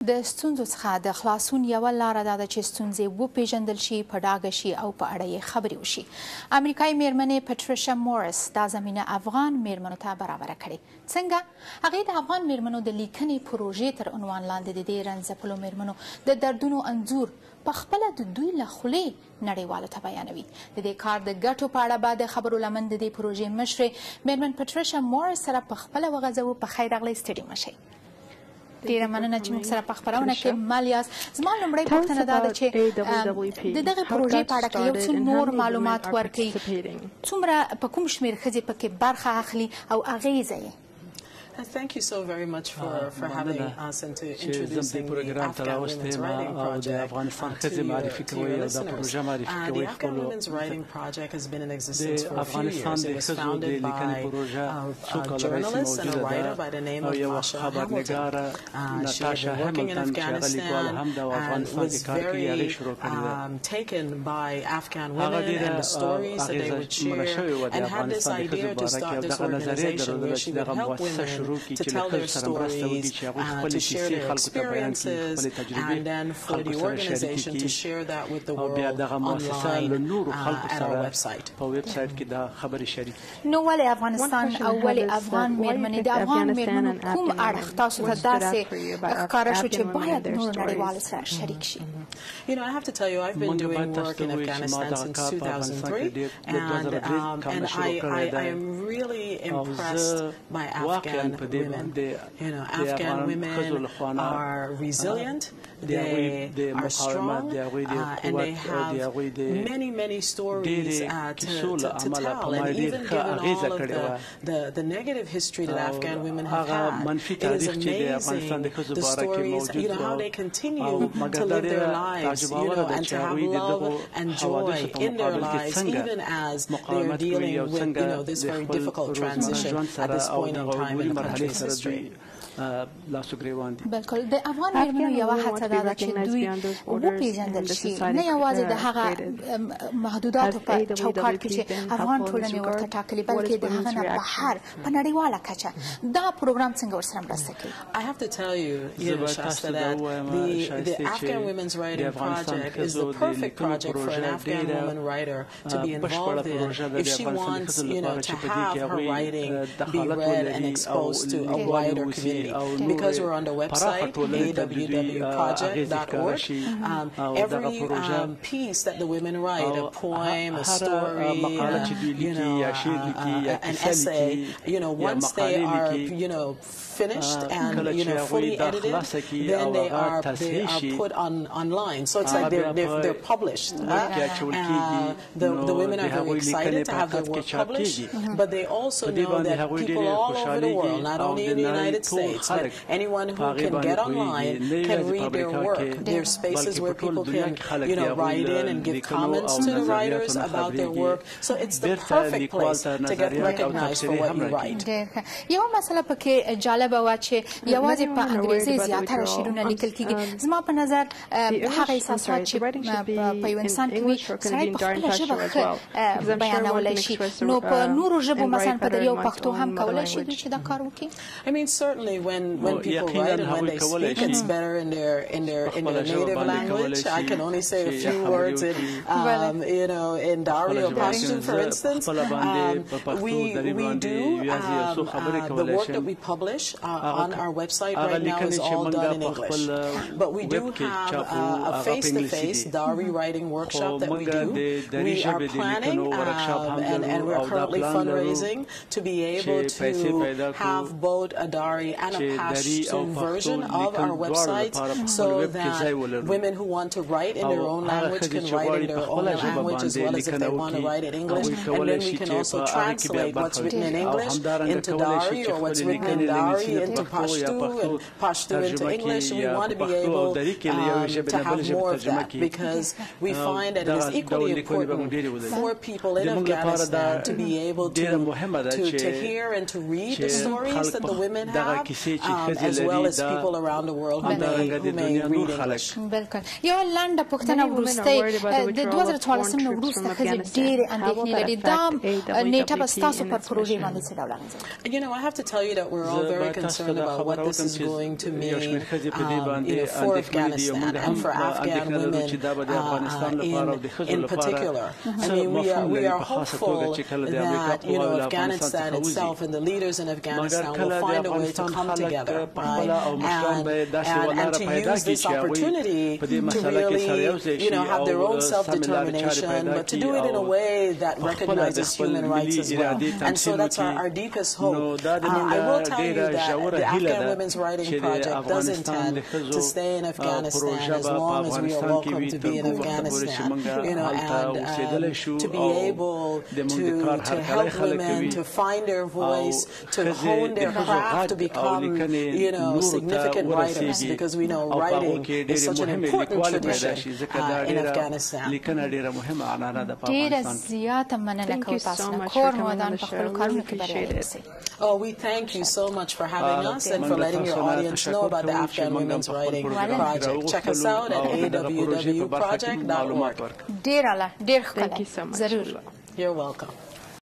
د ستونزو څخه د خلاصون یوه لاره دا ده چې ستونزې وپیژندل شي، په ډاگه شي او په اړه یې خبرې وشي. امریکایی میرمنې پتریشا موریس دا زمینه افغان میرمنو ته برابره کړې. څنګه؟ هغې د افغان میرمنو د لیکنې پروژې تر عنوان لاندې د دې ځپلو میرمنو د دردونو انځور پخپله د دوی له خولې نړیوالو ته بیانوي. د دې کار د ګټو په اړه به د خبرو لمن د دې پروژې مشرې میرمن پتریشا موریس سره پخپله وغځوو. په خیر راغلی، ستړي مه شئ. ډېره مننه چې موږ سره په خپرونه کې مل یاست. زما لومړۍ پوښتنه دا ده چې د دغې پروژې په اړه که یو څو نور معلومات ورکړئ، څومره په کوم شمېر ښځې پکې برخه اخلي او اغېزه یې؟ Thank you so very much for having us and to introducing the Afghan Women's Writing Project to your listeners. The Afghan Women's Writing Project has been in existence for a few years. It was founded by a journalist and a writer by the name of Masha Hamilton. She had been working in Afghanistan and was very taken by Afghan women and the stories that they would share, and had this idea to start this organization where she would help women to tell their stories, to share their experiences, and then for the organization to share that with the world online at our website. نو ولې افغانستان او ولې افغان میرمنې د افغان میرمنو کوم اړخ تاسو ته داسې ښکاره شو چې باید نورو نړیوالو سره شریک شي؟ You know, I have to tell you, I've been doing work in Afghanistan since 2003, and I am really impressed by Afghan women. You know, Afghan women are resilient, they are strong, and they have many stories to tell. And even given all of the negative history that Afghan women have had, it is amazing the stories, you know, how they continue to live their lives, you know, and to have love and joy in their lives, even as they are dealing with, you know, this very difficult transition at this point in time in the country's history. بالکل د افغان میرمنو یوه هڅه دا ده چې دوی وپیژندل شي، نه یوازې د هغه محدوداتو په چوکاټ کې چې افغان ټولنې ورته ټاکلي، بلکې د هغه نه بهر په نړیواله کچه دا پروګرام څنګه ورسره مرسته کوي؟ I have to tell you, Shasta, that the Afghan Women's Writing Project is the perfect project for an Afghan woman writer to be involved in if she wants, you know, to have her writing be read and exposed to a wider community. Because we're on the website, awww.project.org, every piece that the women write, a poem, a story, you know, an essay, you know, once they are, you know, finished and, you know, fully edited, then they are put online. So it's like they're published. The women are very excited to have their work published, but they also know that people all over the world, not only in the United States, but anyone who can get online can read their work. There are spaces where people can, you know, write in and give comments to the writers about their work. So it's the perfect place to get recognized for what you write. یو مسله پکې جالبه وه چې یوازې په انګریزي زیاتره شعرونه لیکل کېږي. زما په نظر هغه احساسات چې په یو انسان کې وي سړی په خپله ژبه ښه بیانولی شي، نو په نورو ژبو مثلا په دریو پښتو هم کولی شي دوی چې دا کار وکړي؟ I mean, certainly when people write and when they speak, it's better in their native language. I can only say a few words in, you know, in Dari or Pashto, for instance. We do the work that we publish on our website right now is all done in English. But we do have a face-to-face Dari writing workshop that we do. We are planning and we're currently fundraising to be able to have both a Dari and a Pashto version of our website, so that women who want to write in their own language can write in their own language, as well as if they want to write in English. And then we can also translate what's written in English into Dari, or what's written in Dari into Pashto, and Pashto into English. And we want to be able to have more of that, because we find that it is equally important for people in Afghanistan to be able to hear and to read the stories that the women have, as well as people around the world who may read English. بالکل یو لنډه پوښتنه وروسته د 2014 نه وروسته ښځې ډېرې اندېښنې لري دا نیټه به ستاسو پر پروژې باندې څه ډول اغېزه وکړي؟ You know, I have to tell you that we're all very concerned about what this is going to mean for Afghanistan and for Afghan women in particular. I mean, we are hopeful that, you know, Afghanistan itself and the leaders in Afghanistan will find a way to come together, right? And to use this opportunity to really, you know, have their own self-determination, but to do it in a way that recognizes human rights as well. And so that's our deepest hope. I will tell you that the Afghan Women's Writing Project does intend to stay in Afghanistan as long as we are welcome to be in Afghanistan, you know, and to be able to help women to find their voice, to hone their craft, to become, you know, significant writers, because we know writing is such an important tradition in Afghanistan. ډېره زیاته مننه کوو تاسو نه کور مودان په خپلو کارونو کې بریالي اوسئ. Oh, we thank you so much for having us and for letting your audience know about the Afghan Women's Writing Project. Check us out at awwproject.org. ډېر اعلی ډېر ښکلی ضرور. You're welcome.